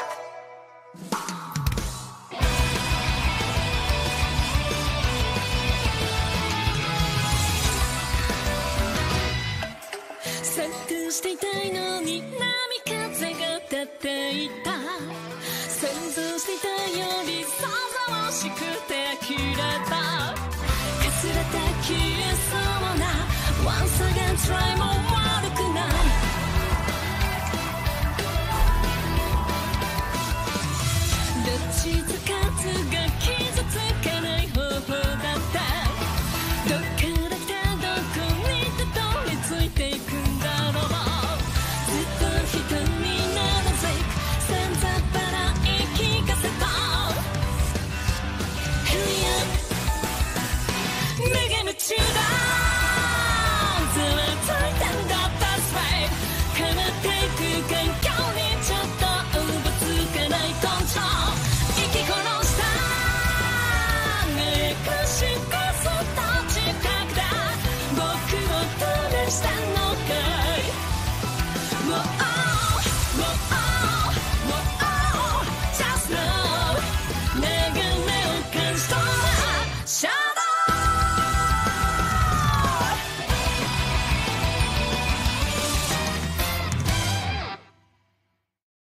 錯していたいのに波風が立っていた想像していたよりさざましくて切れたかすれて消えそうな Once again try more